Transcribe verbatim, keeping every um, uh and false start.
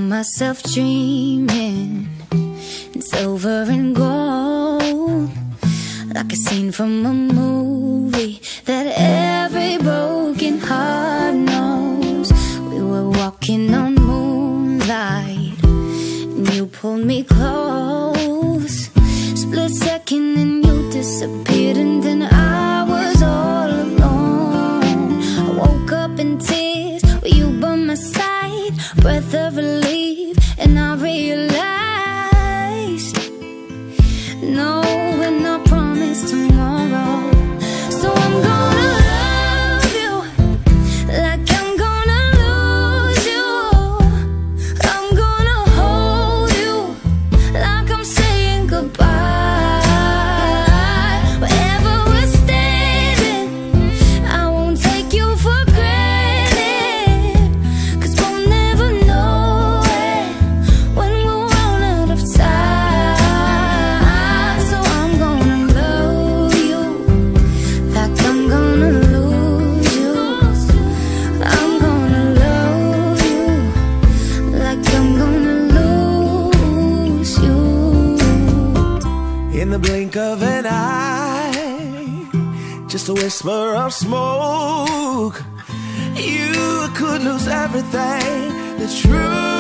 myself dreaming in silver and gold, like a scene from a movie that every broken heart knows. We were walking on moonlight and you pulled me close. Split second and you disappeared, and then I was all alone. I woke up in tears with you by my side, breath of relief, and I realized no, we're not promised tomorrow. So I'm gonna love you like I'm gonna lose you. I'm gonna hold you like I'm saying goodbye. Wherever we're standing, I won't take you for granted, 'cause we'll never know it when we'll run out of time. So I'm gonna love you like I'm gonna lose you. I'm gonna love you like I'm gonna lose you. In the blink of an eye, just a whisper of smoke, you could lose everything. The truth